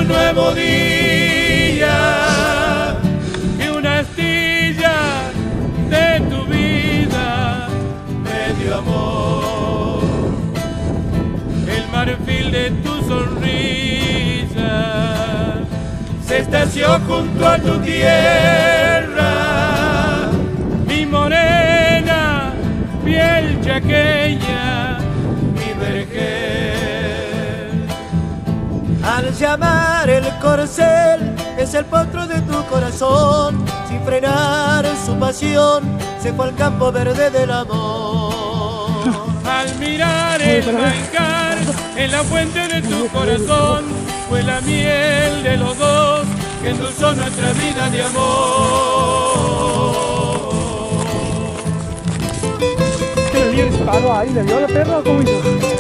un nuevo día y una astilla de tu vida me dio amor. El marfil de tu sonrisa se estació junto a tu tierra, mi morena piel chaqueña, mi vergel. Al llamar el corcel es el potro de tu corazón, sin frenar su pasión se fue al campo verde del amor. Al mirar el mancar en la fuente de tu corazón, fue la miel de los dos que endulzó nuestra vida de amor. ¿Qué le disparó ahí? ¿Le dio la perra o cómo hizo?